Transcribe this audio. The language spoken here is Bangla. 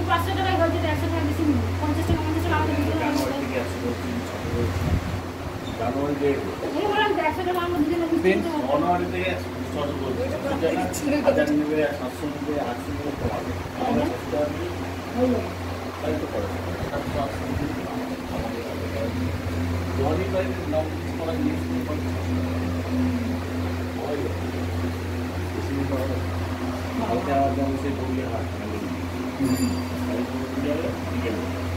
500 টাকায় গেল যেটা 100 টাকা বেশি নিল 50 টাকা 50 টাকা আমাদের দিতে হবে জানুয়ারি থেকে এই বললাম 100 টাকা আমরা দুজনে পেন জানুয়ারি থেকে স্টার্ট করছি হাজার নেবে 700 নেবে 800 নেবে কমাবে আমরা চেষ্টা করি হলো তাই তো করে জনি ভাই নাম করা জিনিস কালকে আবার যেমন সে বললে হাট